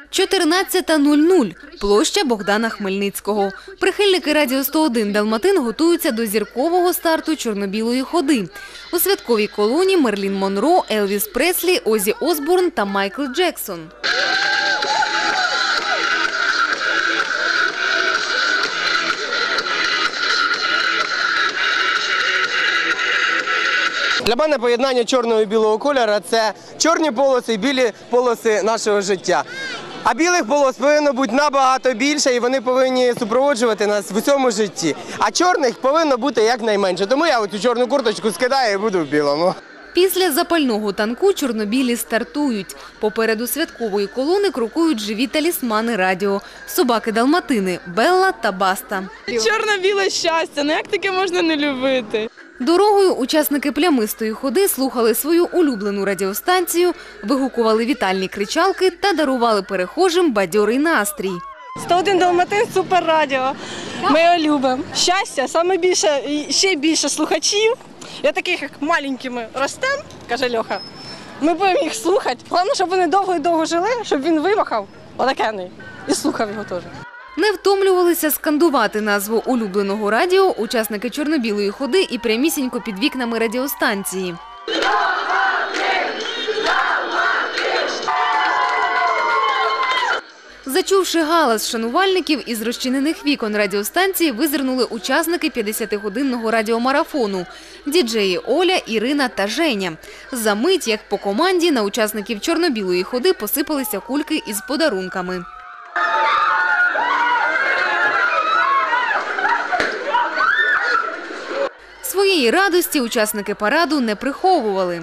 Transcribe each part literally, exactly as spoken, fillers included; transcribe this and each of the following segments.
чотирнадцята нуль нуль. Площа Богдана Хмельницького. Прихильники Радіо сто один Далматин готуються до зіркового старту чорно-білої ходи. У святковій колоні Мерлін Монро, Елвіс Преслі, Озі Осборн та Майкл Джексон. Для мене поєднання чорного і білого кольору – це чорні полоси і білі полоси нашого життя. А білих полос повинно бути набагато більше, і вони повинні супроводжувати нас в усьому житті. А чорних повинно бути якнайменше. Тому я оцю чорну курточку скидаю і буду в білому. Після запального танку чорнобілі стартують. Попереду святкової колони крокують живі талісмани радіо – собаки-далматини Белла та Баста. Чорно-біле щастя, ну як таке можна не любити? Дорогою учасники плямистої ходи слухали свою улюблену радіостанцію, вигукували вітальні кричалки та дарували перехожим бадьорий настрій. сто один Далматин – супер радіо. Ми його любимо. Щастя, саме більше, ще більше слухачів. Я таких, як маленькими ростемо, каже Льоха. Ми будемо їх слухати. Головне, щоб вони довго і довго жили, щоб він вимахав отакений і слухав його теж. Не втомлювалися скандувати назву улюбленого радіо учасники чорно-білої ходи і прямісінько під вікнами радіостанції. Зачувши галас шанувальників, із розчинених вікон радіостанції визирнули учасники п'ятдесятигодинного радіомарафону – діджеї Оля, Ірина та Женя. За мить, як по команді, на учасників чорно-білої ходи посипалися кульки із подарунками. Своєї радості учасники параду не приховували.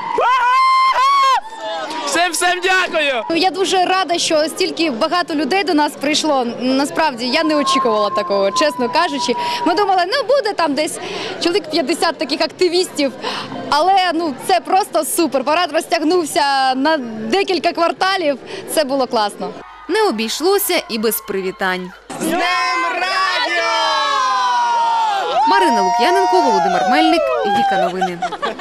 Всім, всім дякую! Я дуже рада, що стільки багато людей до нас прийшло. Насправді, я не очікувала такого, чесно кажучи. Ми думали, ну буде там десь чоловік п'ятдесят таких активістів, але ну це просто супер. Парад розтягнувся на декілька кварталів, це було класно. Не обійшлося і без привітань. З Днем Радіо! Марина Лук'яненко, Володимир Мельник, Віка Новини.